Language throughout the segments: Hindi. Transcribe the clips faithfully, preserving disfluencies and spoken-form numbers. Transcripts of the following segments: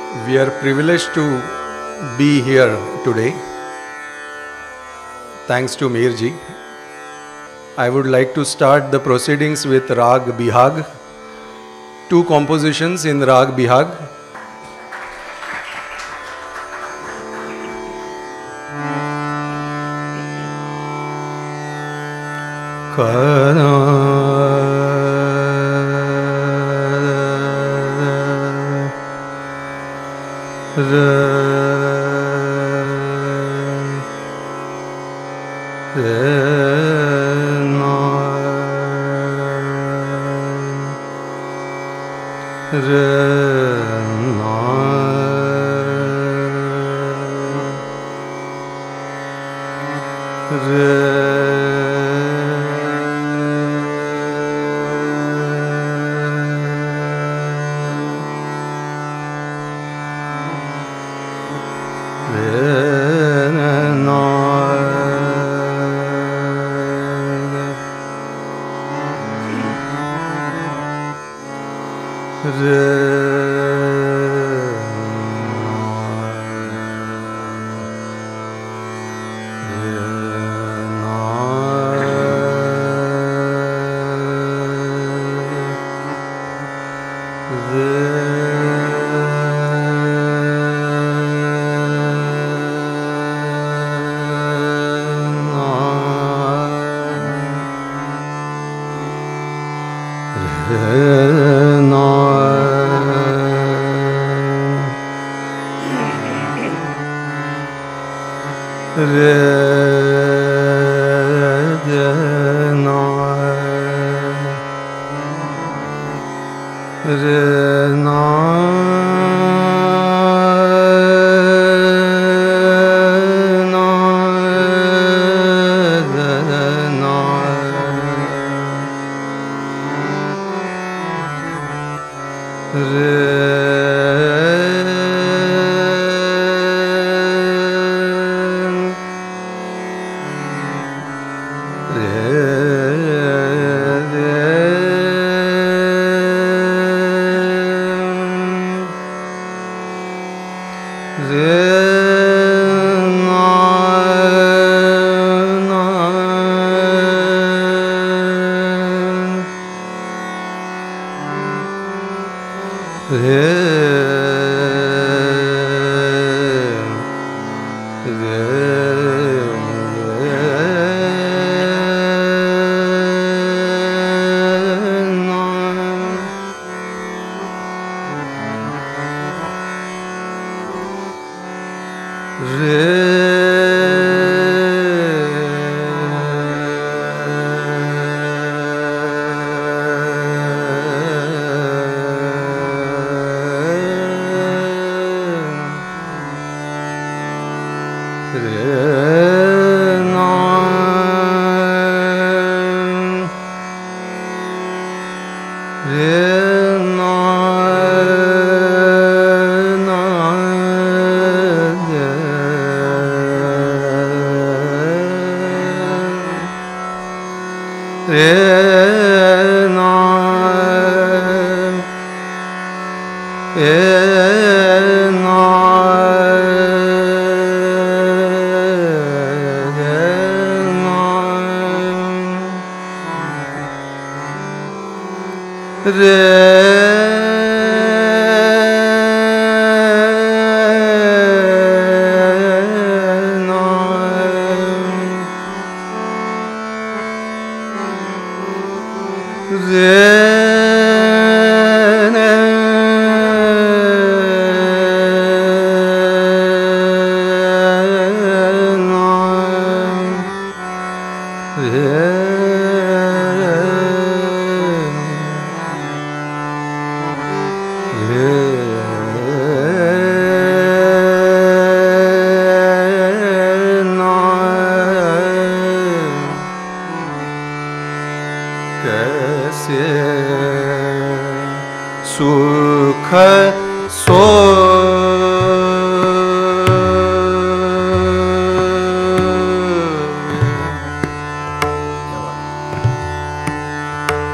We are privileged to be here today. Thanks to Meerji. I would like to start the proceedings with Rag Bihag. Two compositions in Rag Bihag.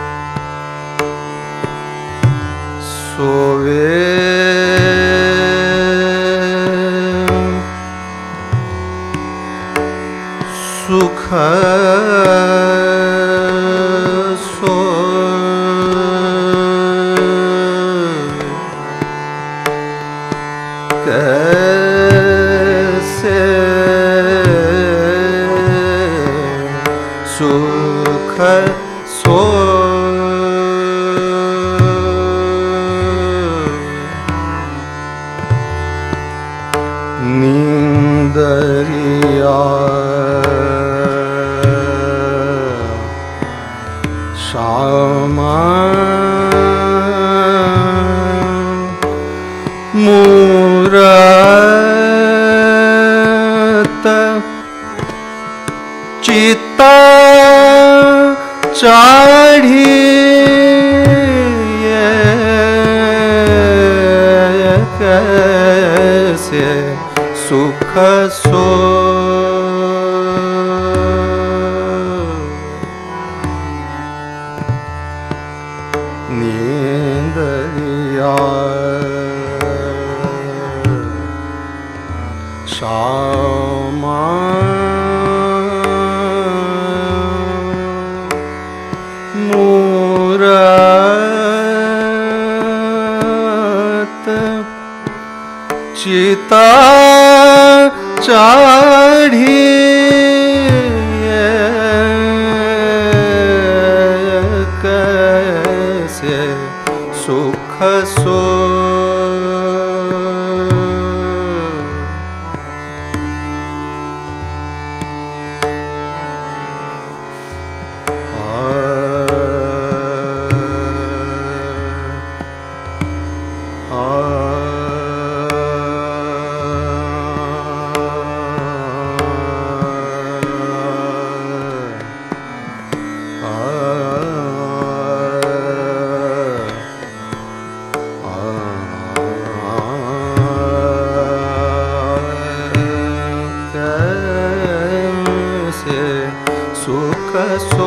सोवे कैसे सुख सो नींदरिया श्यामा मूरत चिता चाढ़ी कैसे सुख सो नींदरिया श्यामा मूरत चिता चाढ़ी कैसे सुख सो सुख सो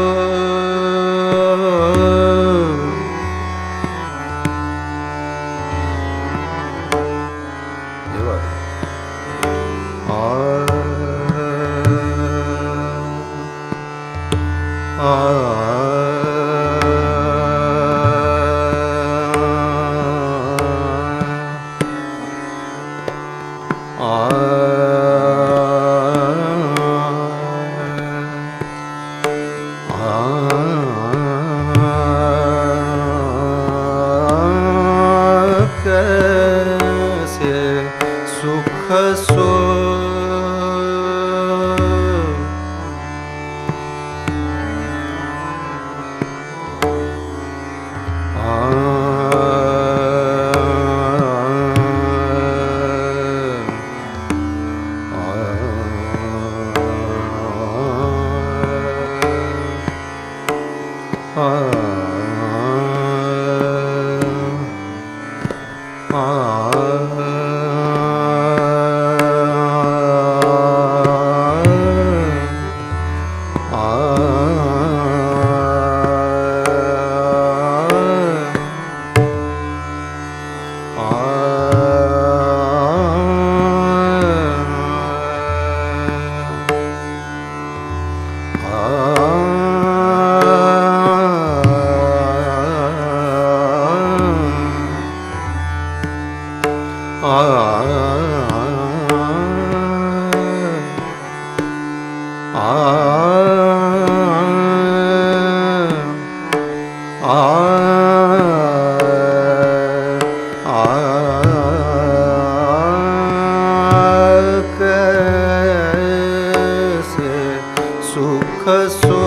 कैसे सुख सो सुख सो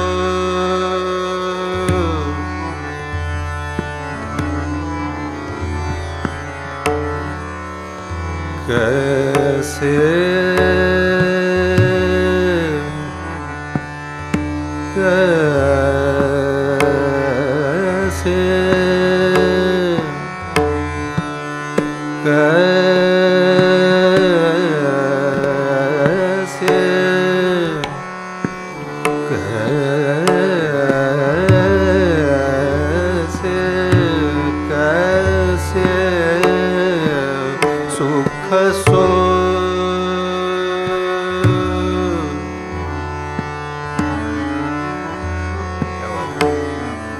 कैसे कैसे कैसे कैसे कैसे सुख सो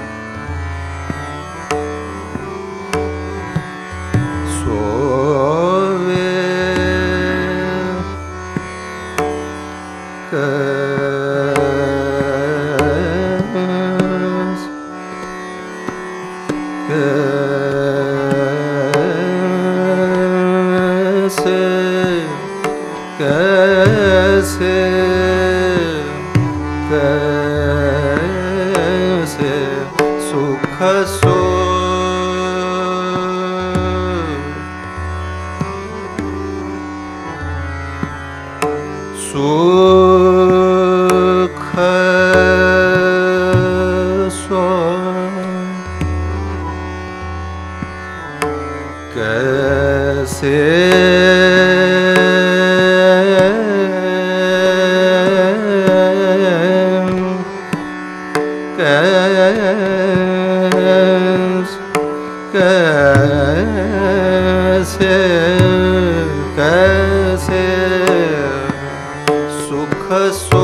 सो कैसे कैसे सुख सो सुख सो कैसे कैसे कैसे सुख सो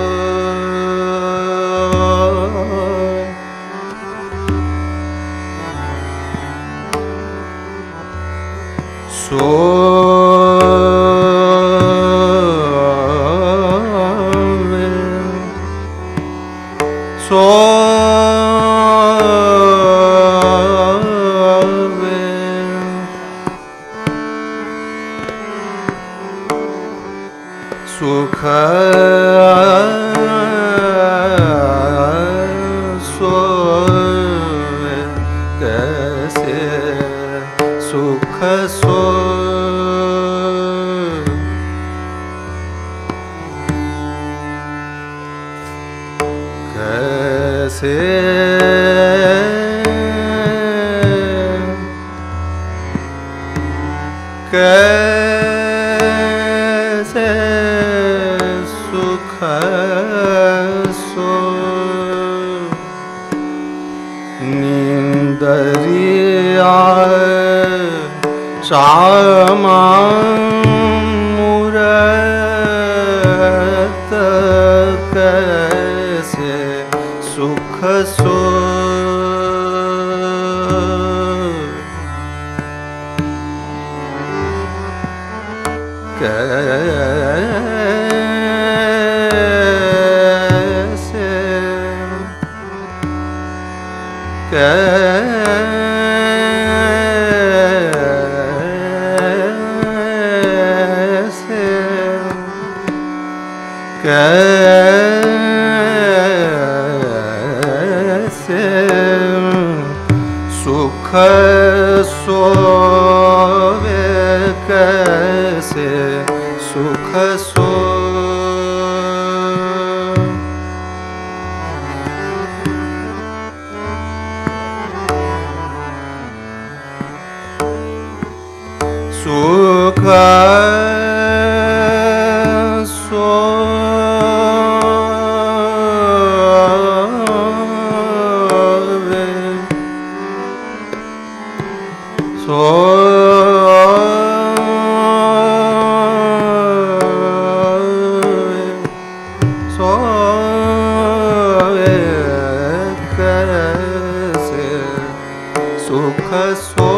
सोवे सोवे सुख सोवे कैसे सुख सो कैसे कैसे सुख सो नींदरिया श्यामा मूरत कैसे सुख सो कैसे कैसे कैसे सुख सोवे कैसे सुख सो सुख सोवे सोवे कैसे सुख सो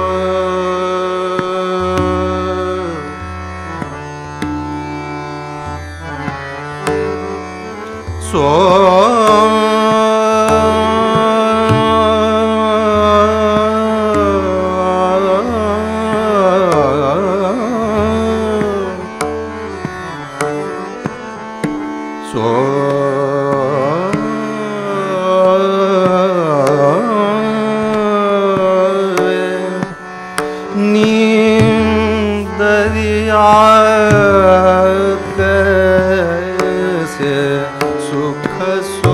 सो नींदरिया कैसे सुख सो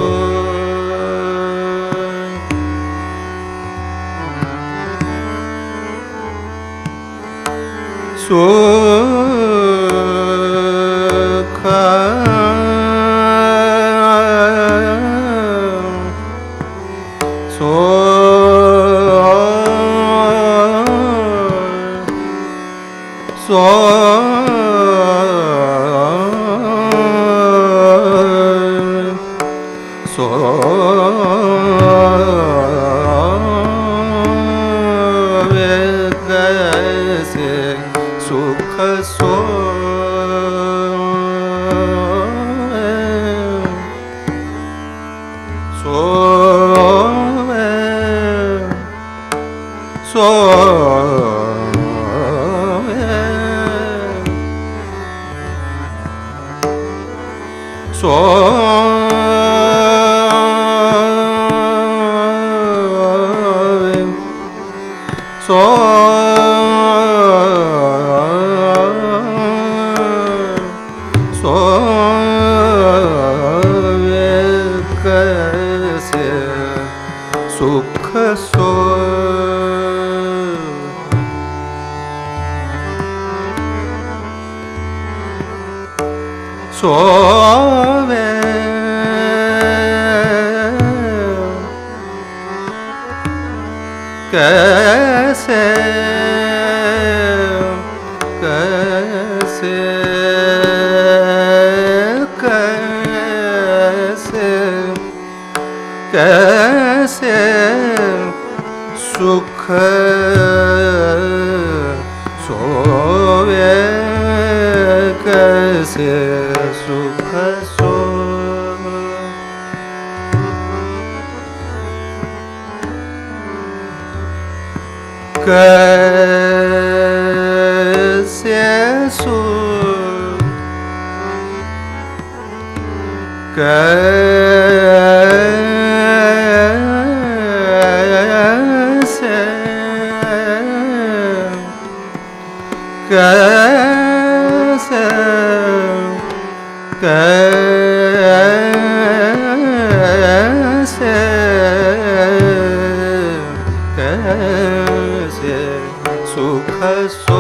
सुख सो सो सोवे कैसे सुख सो सोवे सोवे सोवे कैसे कैसे कैसे कैसे सुख सोवे कैसे सुख सो कैसे सु कैसे कैसे कैसे कैसे सुख सो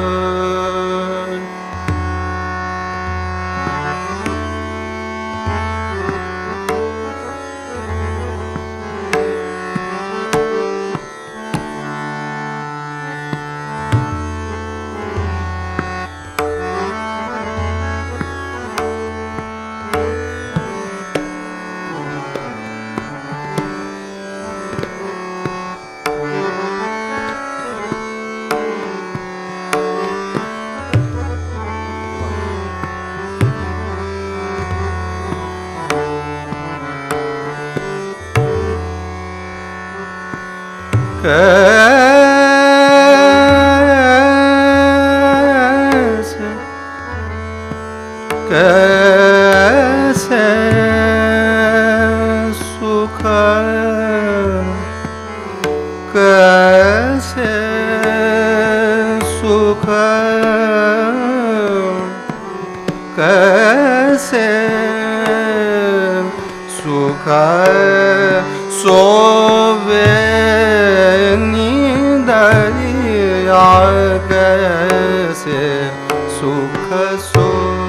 कैसे कैसे सुख कैसे सुख कैसे सुख सोवे दरिया कैसे सुख सो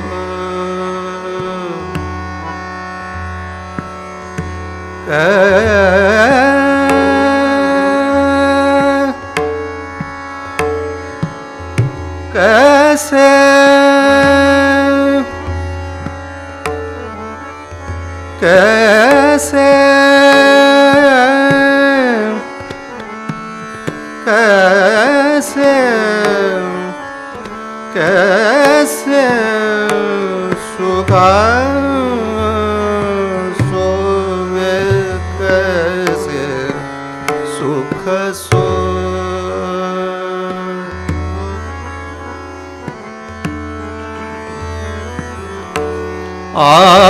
कैसे कैसे कैसे कैसे सुख सोवे कैसे सुख सो आ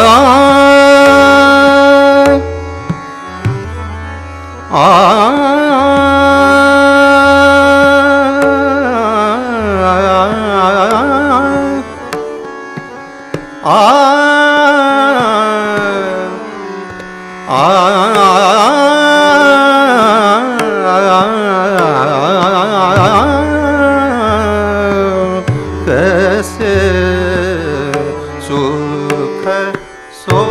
आ कैसे सुख सो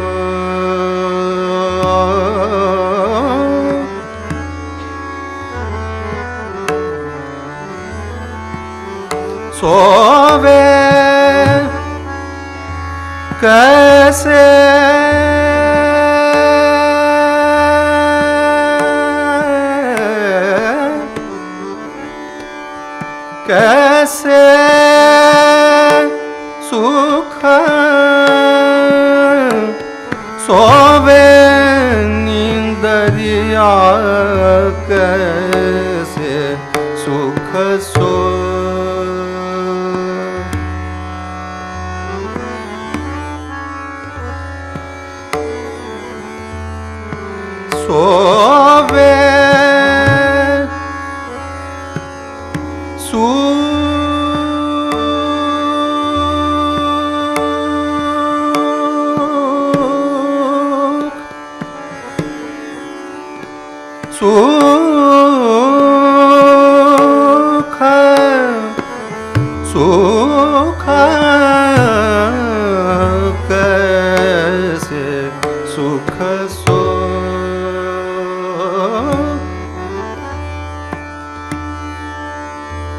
सोवे कैसे कैसे सुख सोवे नींदरिया कैसे सुख सो सोवे सु सुख सुख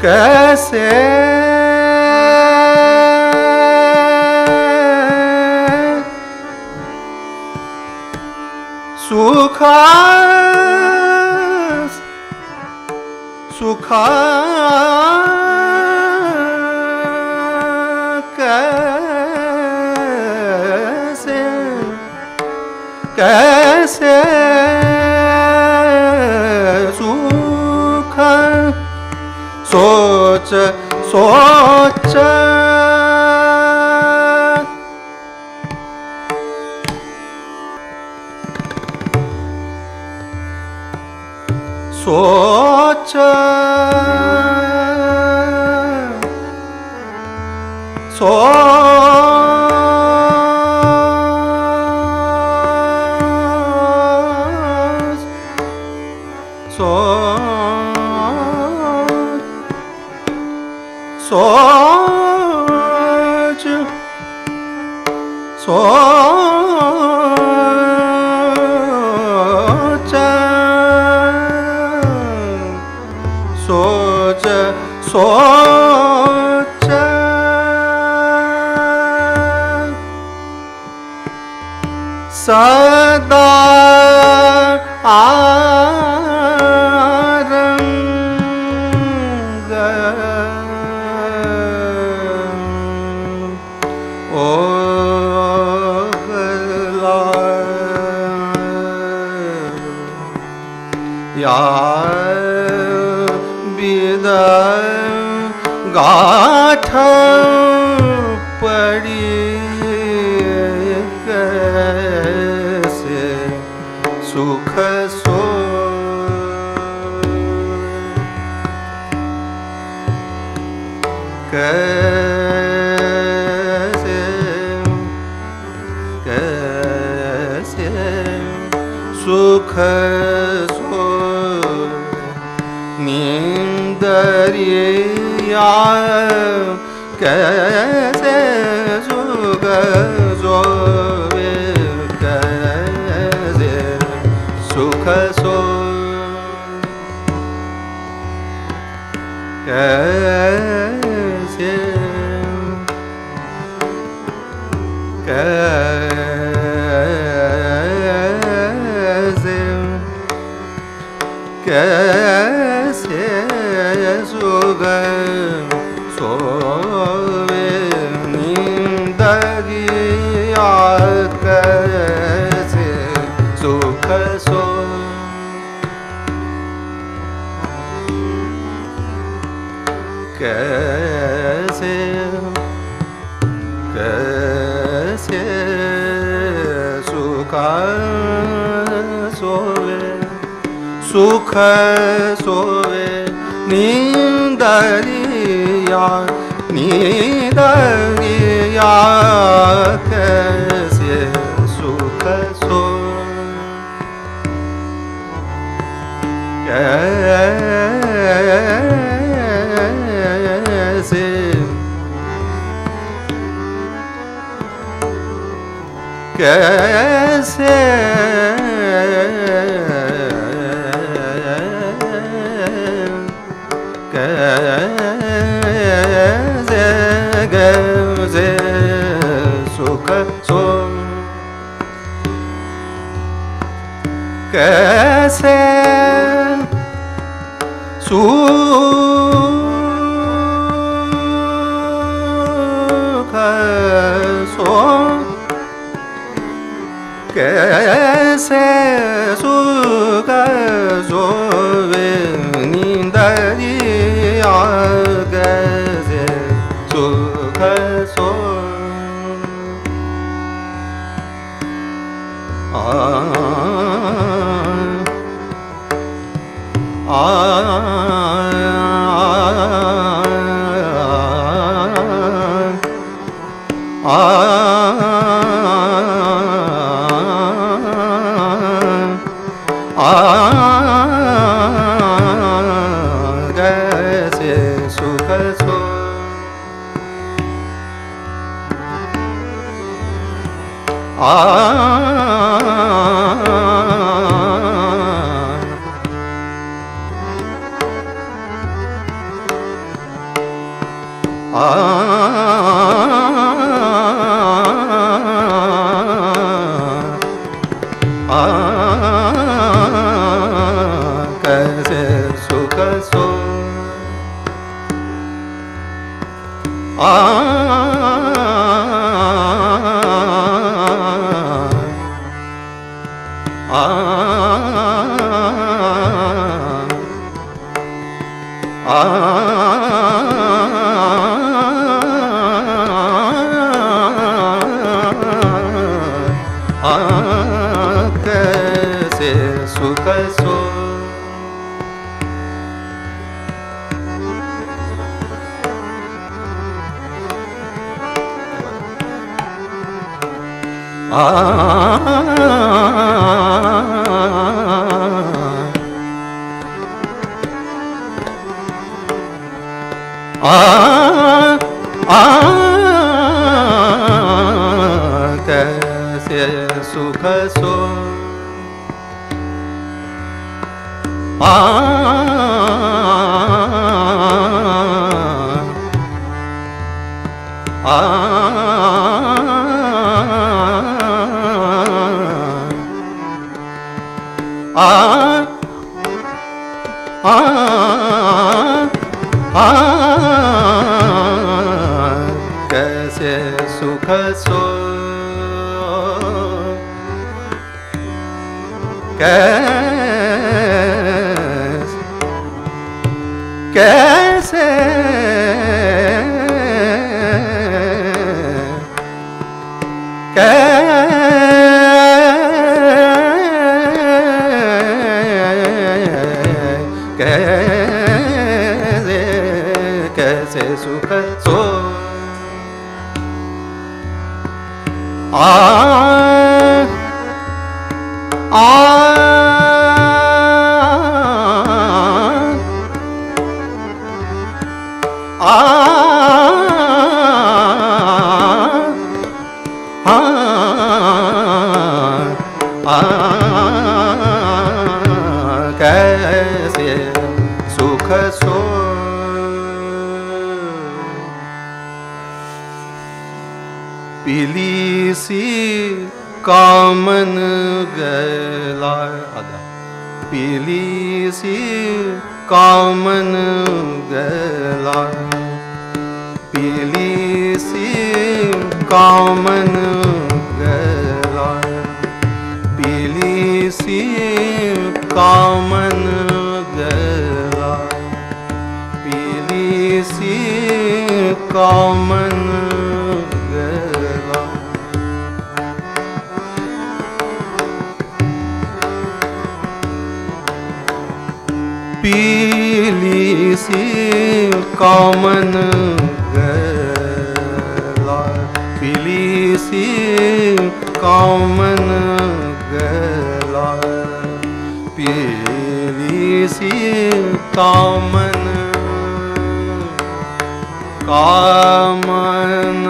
कैसे सुखा सुखा कैसे कैसे सुख सोच सोच सोच सोच सोच सोच सोच सदा आरंग ओ या विद गाठ पड़ी कैसे सुख सो कैसे कैसे सुख सो नींदरिया कैसे सुख सोवे कैसे सुख सो कैसे कैसे कैसे सुख सोवे नींदरिया कैसे सुख सो कैसे कैसे सुख सोवे सुख सोवे नींदरिया नींदरिया कैसे सुख सो कैसे कैसे कैसे कैसे सुख सो कैसे सुख सो कैसे सुख सोवे नींदरिया कैसे सुख सो आ आ आ कैसे सुख सो आ आ आ कैसे सुख सो आ आ आ कैसे सुख सो आ आ आ कैसे सुख सो आ आ आ आ आ कैसे सुख सो कैसे कैसे कैसे कैसे सुख सो आ आ आ आ कैसे सुख सो पीली सी कामन गला आधा पीली सी कामन गला पीली सी कामन गला पीली सी कामन गला पीली सी कामन गला पीली सी कामन गला पीली सी कामन गला पीली सी कामन कामन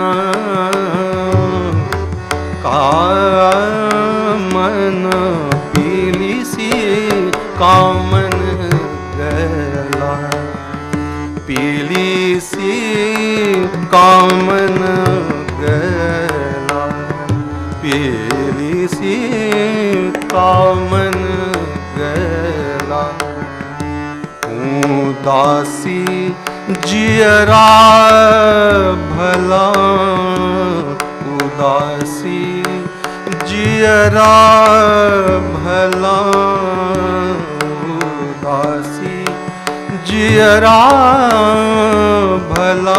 कामन पीली सी कामन गला पीली सी कामन गला पीली सी कामन गला उदासी जियरा भला उदासी जियरा भला उदासी जियरा भला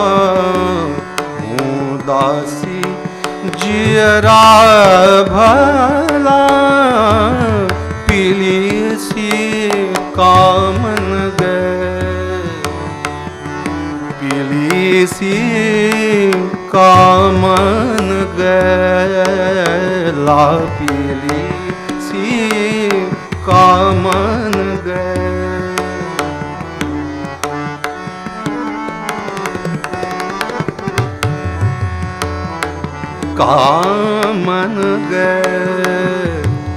उदासी जियरा भला पीली सी कामन गए पीली सी कामन गला पीली सी कामन गए कामन गए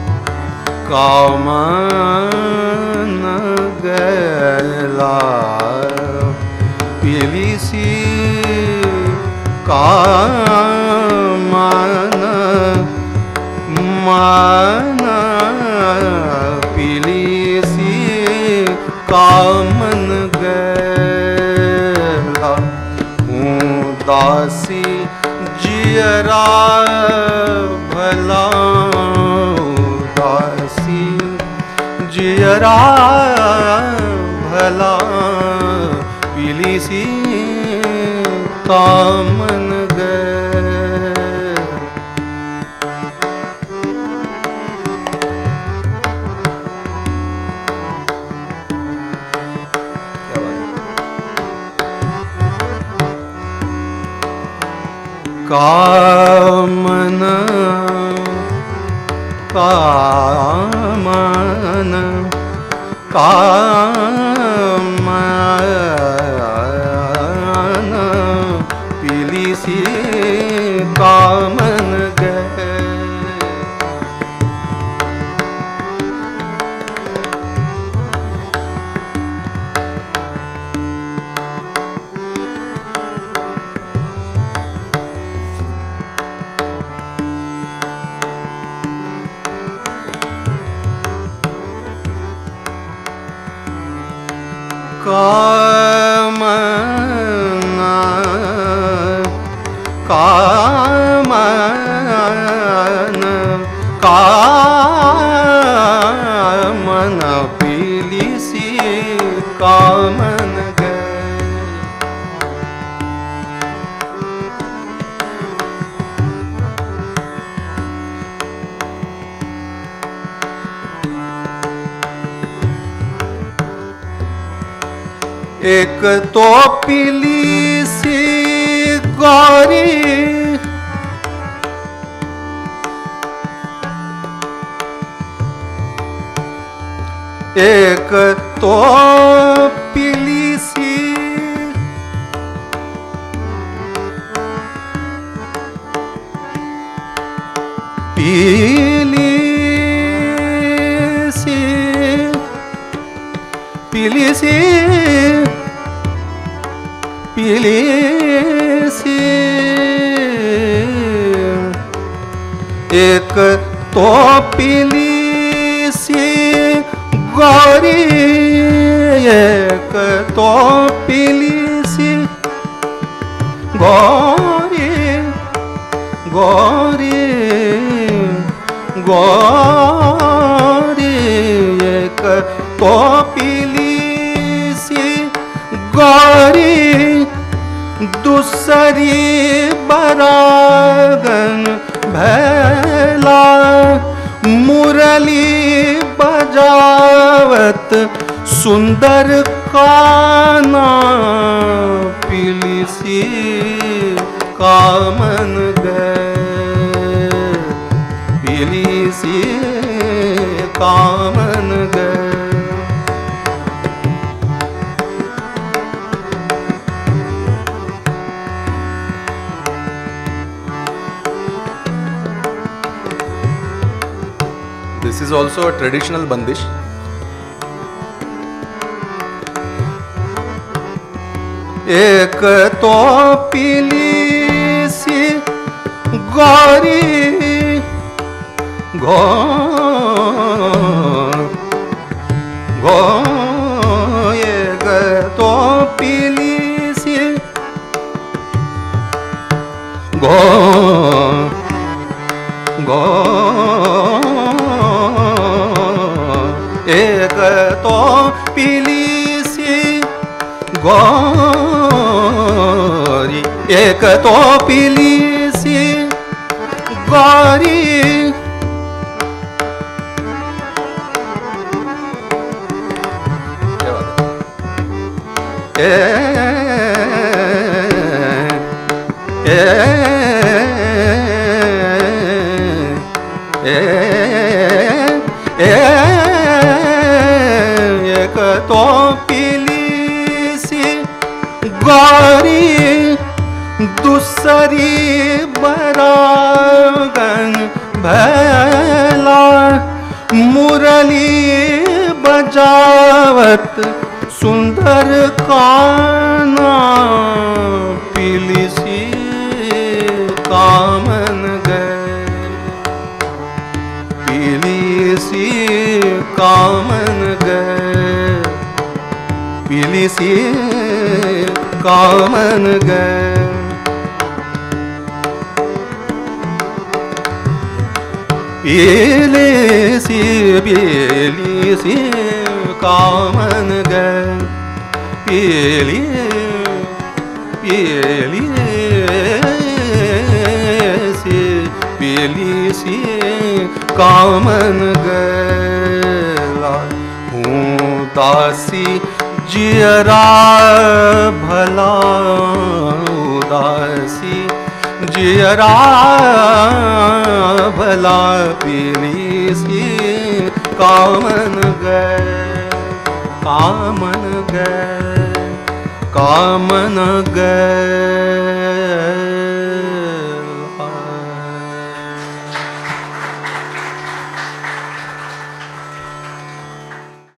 कामन गला पीली सी कामन मन पिलीसी कामन गैला उदासी जियरा भला उदासी जियरा भला पिलीसी कामन कामन कामन कामन पिलीसी कामन गए कामन कामन कामन पिलीसी कामन गए एक तो पिलीसी गौरी एक तो पिलीसी पिलीसी पिलीसी पिलीसी एक तो पिलीसी गौरी एक तो पिलीसी गौरी गौरी गौरी एक तो पिलीसी गौरी दूसरी बरागन भैला मुरली बजावत सुंदर काना पिलीसी कामन गए पिलीसी कामन गए This is also a traditional bandish. एक तो पिलीसी गौरी गो गो एक तो पिलीसी गो गो एक तो पिलीसी गौरी एक तो पिलीसी गौरी ए ए ए एक तो पिलीसी गौरी दूसरी बरागन भैला मुरली बजावत सुंदर काना पिलीसी सी कामन गए पीली सी पीली सी कामन गए पीली पीली सी पीली सी कामन गए हूँ दासी जियरा भला उदासी जियरा भला पीली सी कामन गए कामन गए कामन गए